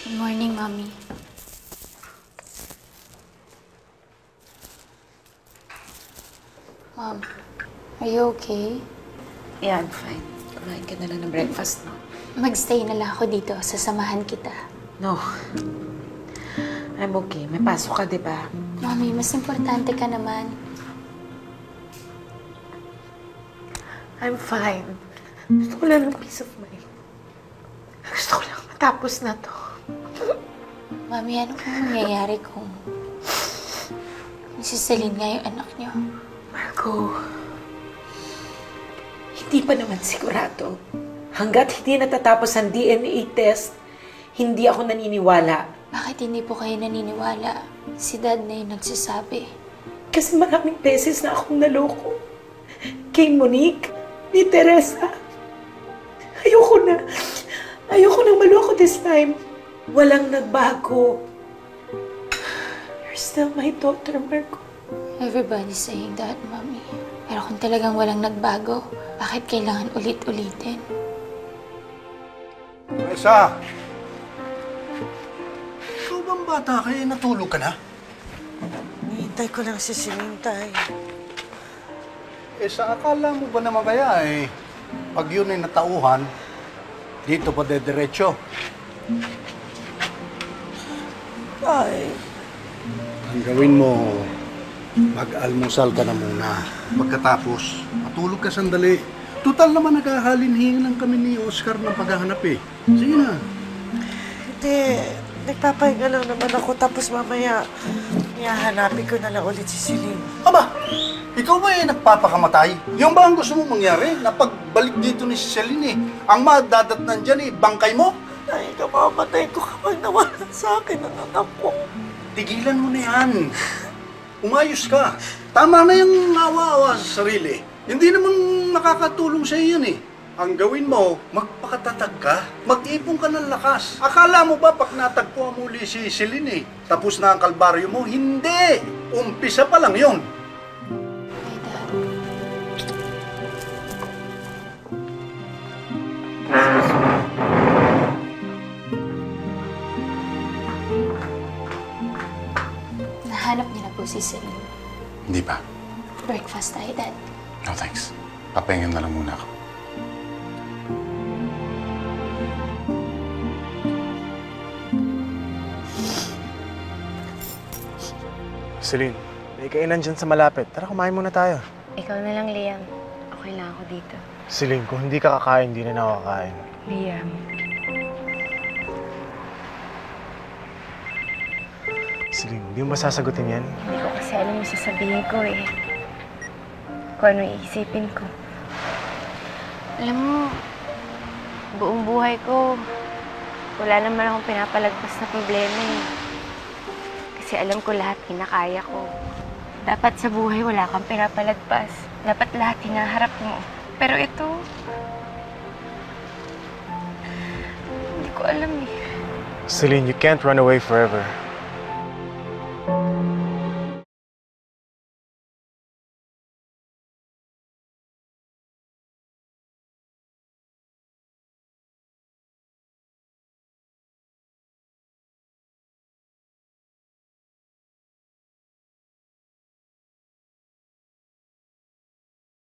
Good morning, Mommy. Mom, are you okay? Yeah, I'm fine. Kumain ka na lang ng breakfast, no? Magstay na lang ako dito. Sasamahan kita. No. I'm okay. May pasok ka, di ba? Mommy, mas importante ka naman. I'm fine. Gusto ko lang ng peace of mind. Gusto ko lang matapos na to. Mommy, ano kung mangyayari kung si Celine nga yung anak niyo? Marco, hindi pa naman sigurado. Hanggat hindi natatapos ang DNA test, hindi ako naniniwala. Bakit hindi po kayo naniniwala? Si Dad na yung nagsasabi. Kasi maraming beses na akong naloko. Kay Monique, ni Teresa. Ayoko na. Ayoko nang maloko this time. Walang nagbago. You're still my daughter, Marco. Everybody's saying that, Mommy. Pero kung talagang walang nagbago, bakit kailangan ulit-ulitin? Teresa! Ikaw bang bata kaya natulog ka na? Hinihintay ko lang si Celine, Tay. Sa akala mo ba naman kaya pag yun ay natauhan, dito pa dediretso? Tay. Ang gawin mo, mag-almusal ka na muna. Pagkatapos, matulog ka sandali. Tutal naman naghahalin-hingan lang kami ni Oscar ng paghahanap eh. Sige na. Hindi. Nagpapahinga lang naman ako. Tapos mamaya, ihahanapin ko na lang ulit si Celine. Aba, ikaw ba nagpapakamatay? Yung ba ang gusto mo mangyari? Na pagbalik dito ni Celine ang madadatnan dyan bangkay mo? Tay, kamamatay ko kapag nawala sa akin ang anak ko. Tigilan mo na yan. Umayos ka. Tama na yung awa-awa sa sarili. Hindi naman nakakatulong sa iyo yan Ang gawin mo, magpakatatag ka, mag-ipon ka ng lakas. Akala mo ba pag natagpuan mo uli si Celine tapos na ang kalbaryo mo? Hindi! Umpisa pa lang yun. Hey, Dad. Nahanap niyo na po si Celine. Hindi pa. Breakfast tayo, Dad. No, thanks. Papahinga na lang muna ako. Celine, may kainan dyan sa malapit. Tara, kumain muna tayo. Ikaw na lang, Liam. Okay lang ako dito. Celine, kung hindi ka kakain, hindi na ako kakain. Liam. Celine, hindi mo ba sasagutin yan? Hindi ko kasi alam yung sasabihin ko eh. Kung ano iisipin ko. Alam mo, buong buhay ko, wala naman akong pinapalagpas na problema eh. Kasi alam ko lahat kinakaya ko. Dapat sa buhay wala kang pinapalagpas. Dapat lahat hinaharap mo. Pero ito, hindi ko alam eh. Celine, you can't run away forever.